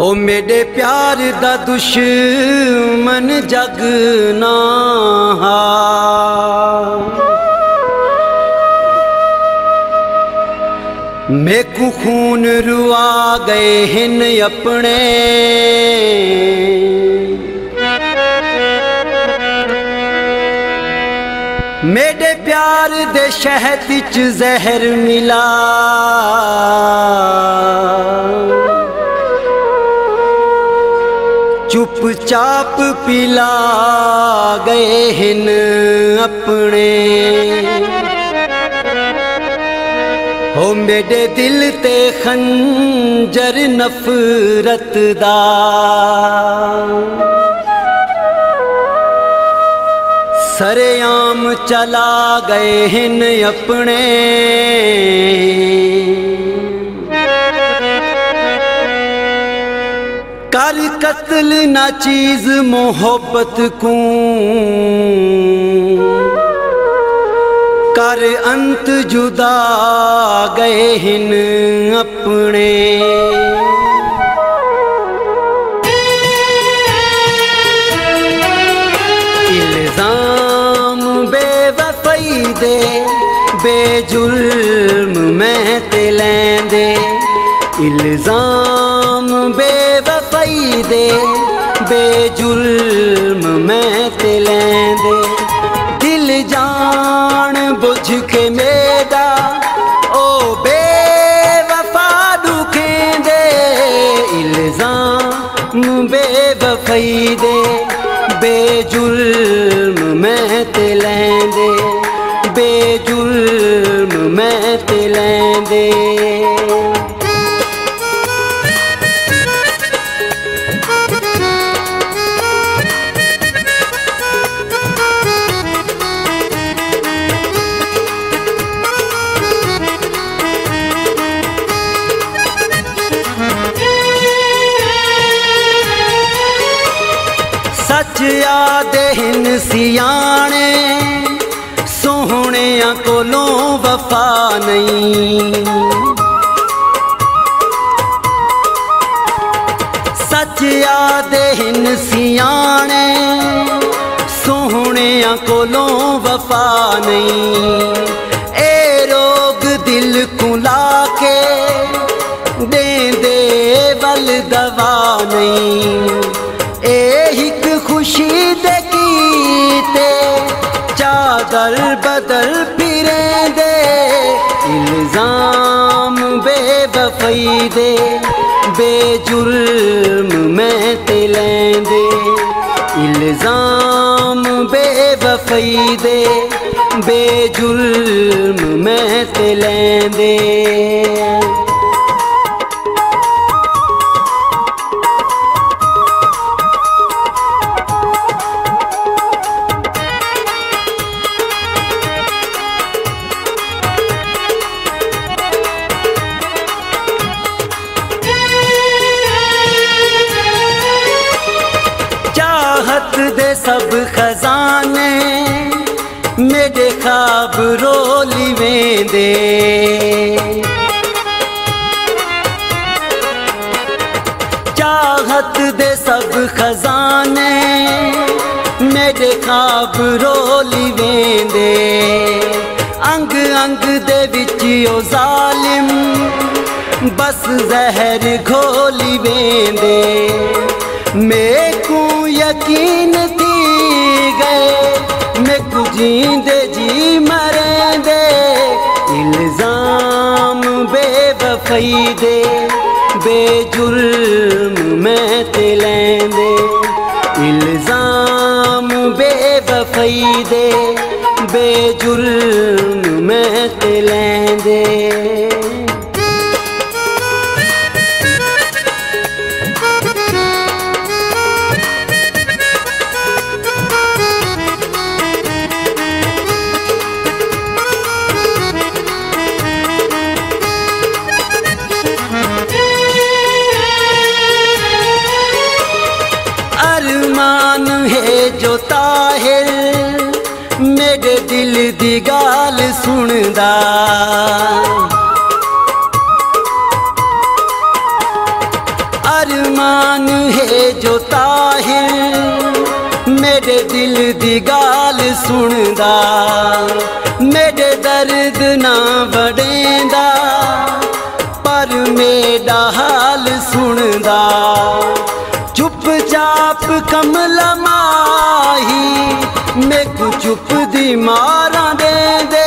मेरे प्यार दा दुश्मन जग ना हा। मेकू खून रुआ गए हिन अपने, मेरे प्यार दे शहद च जहर मिला। चुपचाप पिला गए हिन अपने। हो मेरे दिल ते खंजर नफरत दा, सरेआम चला गए हिन अपने। कर कत्ल ना चीज मोहब्बत को, कर अंत जुदा गए हिन अपने। इल्जाम बेवफाई दे बेजुल्म मैं ते लैंदे। इल्जाम बेवफाई दे बेजुल्म मैं ते लैंदे। दिल जान बुझ के मेरा ओ बेवफा दुखेंदे। इल्जाम बेवफाई दे बेजुल्म मैं ते लैंदे। बेजुल्म मैं ते लैंदे। सच आदे हिन सियाने, सोहणियां कोलों वफा नहीं। सच आदे हिन सियाने, सोहणियां कोलों वफा नहीं। ए रोग दिल को लाके देंदे वल दवा नहीं। एक खुशी दे कीते चादर बदल फिरे दे। इल्जाम बेवफाई दे बेजुल्म मैं ते लैंदे। इल्जाम बेवफाई दे बेजुल्म मैं ते लैंदे। चाहत दे सब खजाने मेरे ख्वाब रोली वेंदे। चाहत दे सब खजाने मेरे ख्वाब रोली वेंदे। अंग अंग दे विच ओ जालिम बस जहर घोली वेंदे। मेकू यकीन थी गए मेकू जींदे जी मरेंदे। इल्जाम बेवफाई दे बेजुल्म मैं ते लैंदे। इल्जाम बेवफाई दे बेजुल्म मैं ते लैंदे। अरमान है जो ताहिर मेरे दिल दी गाल सुनदा। अरमान है जो ताहिर मेरे दिल दी गाल सुनदा, मेरे दर्द ना बड़ेंदा पर मेरा हाल सुनदा। चुपचाप कमला माही मैकू चुप दी मारा दे दे,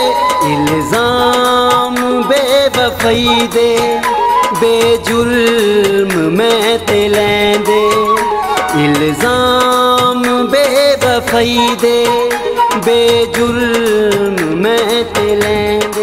इल्जाम बेवफाई दे बेजुल्म मैं ते लैंदे, इल्जाम बेवफाई दे बेजुल्म मैं ते लैंदे।